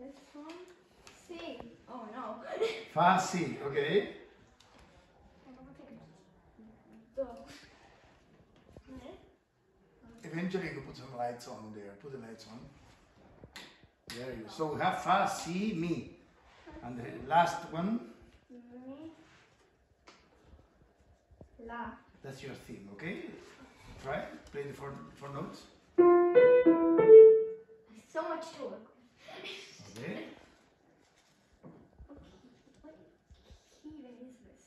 This one. C. Oh no. Fa, si, okay? Do. Eventually you can put some lights on there. Put the lights on. There you go. So we have fa, si, mi. And the last one? Mi. La. That's your theme, okay? Try. Play the four notes. So much to work with. Okay. What key even is this?